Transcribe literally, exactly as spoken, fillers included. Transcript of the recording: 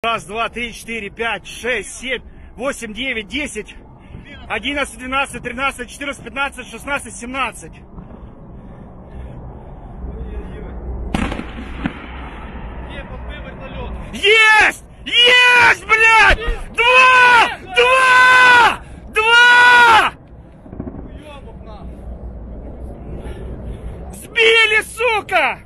Раз, два, три, четыре, пять, шесть, семь, восемь, девять, десять, одиннадцать, двенадцать, тринадцать, четырнадцать, пятнадцать, шестнадцать, семнадцать. Есть! Есть, блядь! Два! Два! Два! Сбили, сука!